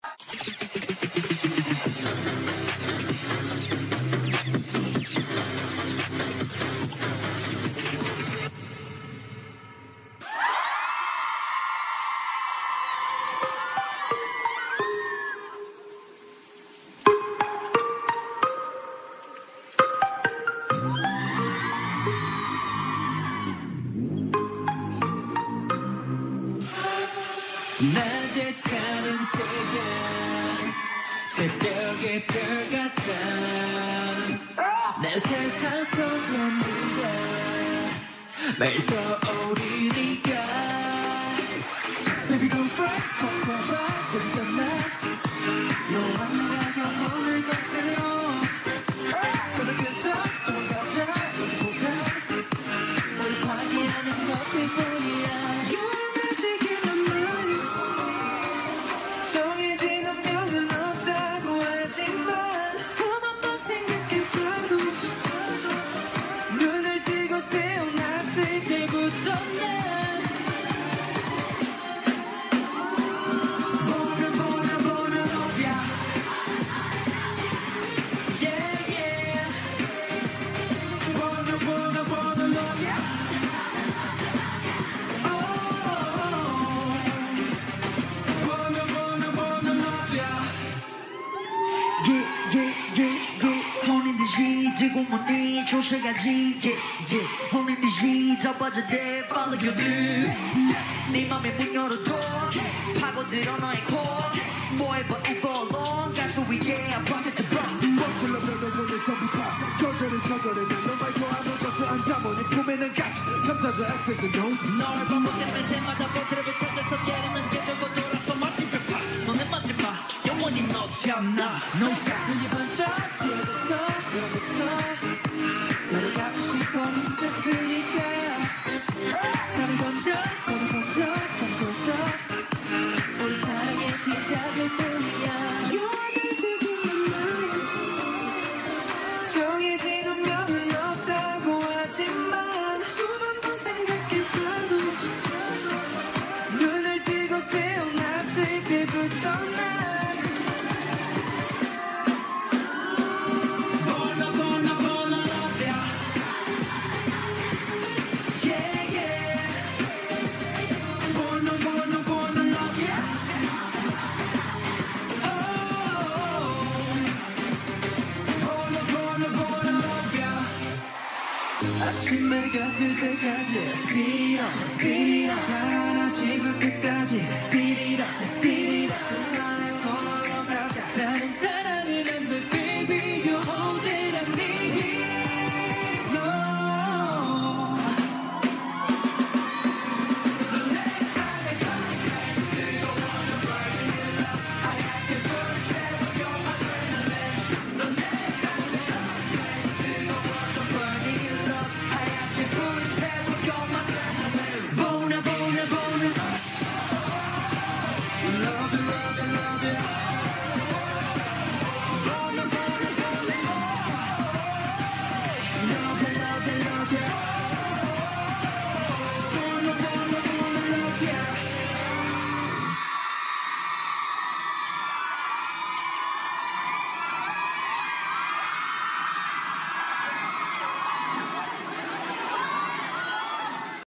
낮에 타는 태양 새벽의 별 같아 내 세상 속엔 네가 매일 떠오르니까 Baby don't fret, don't cry, don't get mad 너와 내가 영원을 거슬러 Cause I can't stop, 도망가자 너를 보다 너를 파괴하는 너뿐이야 정해진 운명은 없다고 하지만 수만 번 생각해봐도 눈을 뜨고 태어났을 때부터 난 보는 너야 Yeah yeah 보는 너야 혼인 듯이 들고 뭐니 조심하지 혼인 듯이 접어져대 Follow your view 네 맘에 문 열어둬 파고들어 너의 core 뭐해봐 웃고 along 가수 위에 I'm rockin' to rock 멋질러 변해보는 전부터 거절해 난 너 말고 아무것도 안 담아 내 품에는 가지 감사줘 access and notes 널 반복될 때마다 버트를 찾아서 깨리는 게 되고 돌아서 멋진 벽파 너는 마지막 영원히 놓지 않나 No doubt 눈이 반짝 들어갔어 너를 갖고 싶어 훔쳤으니까 나를 던져 담고서 우리 사랑의 시작일 뿐이야 You are the 지금 맘 정해진 운명은 없다고 하지만 수만 번 생각해봐도 눈을 뜨고 태어났을 때부터 난 아침에 가들 때까지 Speed up, 달아나지 그 끝까지